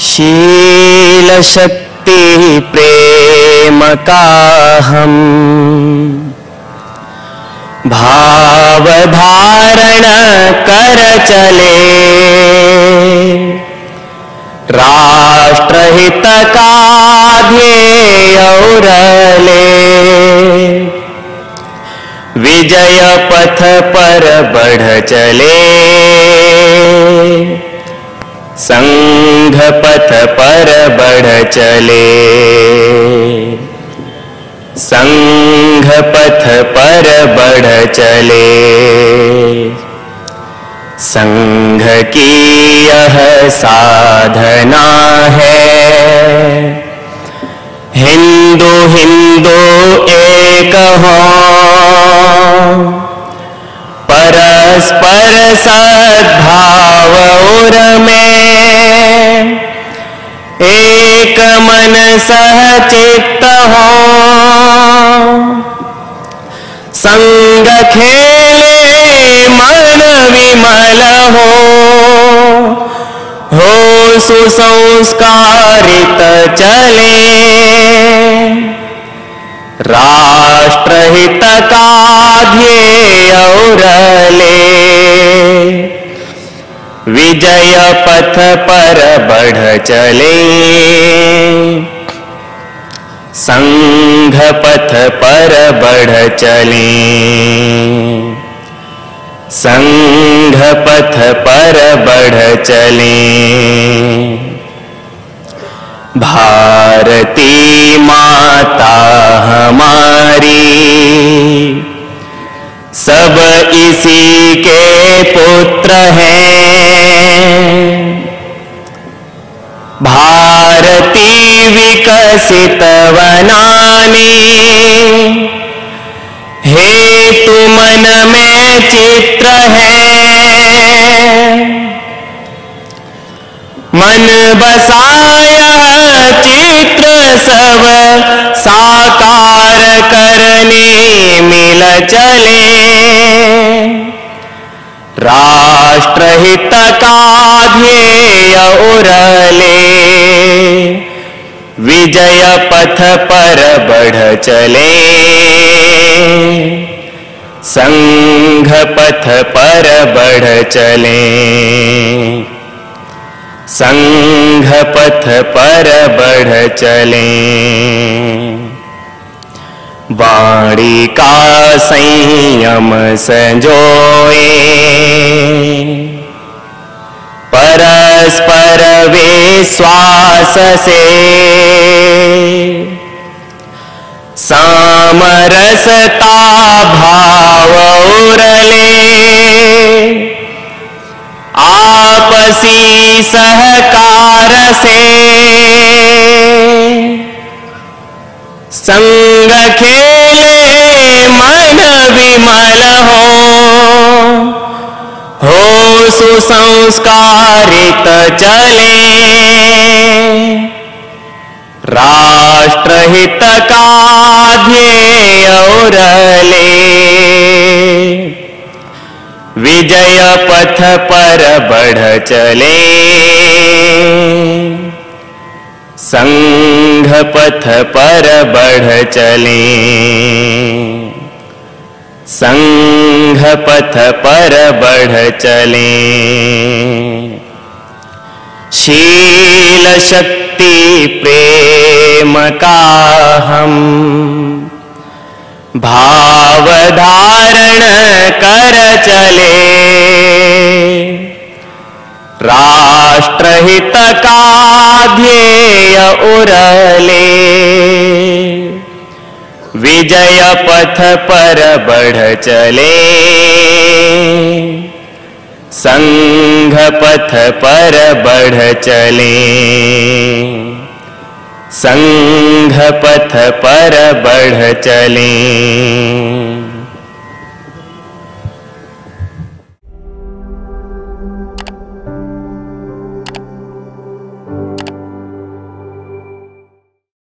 शील शक्ति प्रेम का हम भाव धारण कर चले, राष्ट्रहित का ध्येय उरले, विजय पथ पर बढ़ चले, संघ पथ पर बढ़ चले, संघ पथ पर बढ़ चले। संघ की यह साधना है, हिंदू हिंदू एक हो, परस्पर सद्भाव उर में, एक मन सहचित्त हो, संग खेले मन विमल हो सुसंस्कारित चले, राष्ट्रहित का ध्येय उरले, विजय पथ पर बढ़ चले, संघ पथ पर बढ़ चले, संघ पथ पर बढ़ चले। भारती माता हमारी सब इसी के पुत्र हैं, भारती विकसित बनाने हेतु मन में चित्र है, मन बसाया चित्र सब साकार करने मिल चले, राष्ट्रहित का ध्येय उरले, विजय पथ पर बढ़ चले, संघ पथ पर बढ़ चले, संघ पथ पर बढ़ चले। वाणी का संयम संजोए, परस्पर विश्वास से, सामरसता भाव उरले, आपसी सहकार से, संग खेले मन विमल हो सुसंस्कारित चले, राष्ट्रहित का ध्येय उरले, विजय पथ पर बढ़ चले, संघ पथ पर बढ़ चले, संघ पथ पर बढ़ चले। शील शक्ति प्रेम का हम भाव धारण कर चले, राष्ट्रहित का ध्येय उरले, विजय पथ पर बढ़ चले, संघ पथ पर बढ़ चले, संघ पथ पर बढ़ चले।